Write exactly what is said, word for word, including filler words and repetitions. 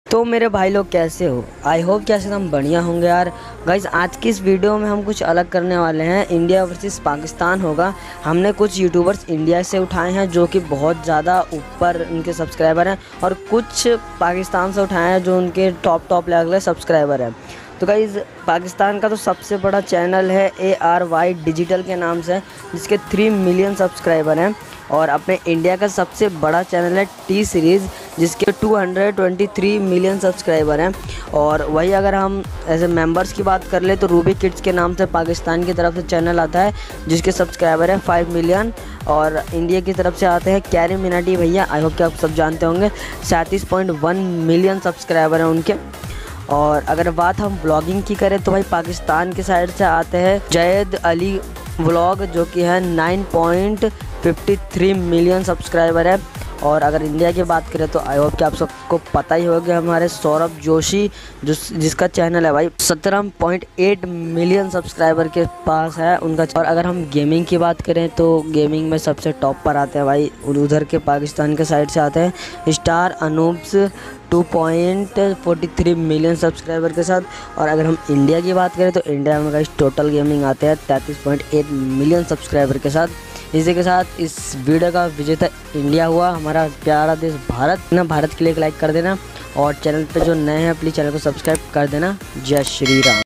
तो मेरे भाई लोग कैसे हो? आई होप कि ऐसे एकदम बढ़िया होंगे यार। गाइस आज की इस वीडियो में हम कुछ अलग करने वाले हैं। इंडिया वर्सेस पाकिस्तान होगा। हमने कुछ यूट्यूबर्स इंडिया से उठाए हैं जो कि बहुत ज़्यादा ऊपर उनके सब्सक्राइबर हैं, और कुछ पाकिस्तान से उठाए हैं जो उनके टॉप टॉप लेवल सब्सक्राइबर हैं। तो गाइज़ पाकिस्तान का तो सबसे बड़ा चैनल है ए आर वाई डिजिटल के नाम से, जिसके थ्री मिलियन सब्सक्राइबर हैं। और अपने इंडिया का सबसे बड़ा चैनल है टी सीरीज़, जिसके two hundred twenty three million subscriber हैं। और वही अगर हम ऐसे मेंबर्स की बात कर ले तो रूबी किड्स के नाम से पाकिस्तान की तरफ से चैनल आता है, जिसके सब्सक्राइबर है फाइव मिलियन। और इंडिया की तरफ से आते हैं कैरी मिनाटी भैया, आई होप कि आप सब जानते होंगे, सैंतीस पॉइंट वन मिलियन सब्सक्राइबर हैं उनके। और अगर बात हम व्लॉगिंग की करें तो भाई पाकिस्तान की साइड से आते हैं जैद अली व्लॉग, जो कि है nine point fifty three million subscriber है। और अगर इंडिया की बात करें तो आई होप कि आप सबको पता ही होगा, हमारे सौरभ जोशी जो जिसका चैनल है भाई सत्रह पॉइंट एट मिलियन सब्सक्राइबर के पास है उनका। और अगर हम गेमिंग की बात करें तो गेमिंग में सबसे टॉप पर आते हैं भाई उधर के पाकिस्तान के साइड से आते हैं star Anoops two point forty three million subscriber के साथ। और अगर हम इंडिया की बात करें तो इंडिया में गाइस टोटल गेमिंग आते हैं तैंतीस पॉइंट एट मिलियन सब्सक्राइबर के साथ। इसी के साथ इस वीडियो का विजेता इंडिया हुआ, हमारा प्यारा देश भारत ना। भारत के लिए एक लाइक कर देना, और चैनल पे जो नए हैं प्लीज़ चैनल को सब्सक्राइब कर देना। जय श्री राम।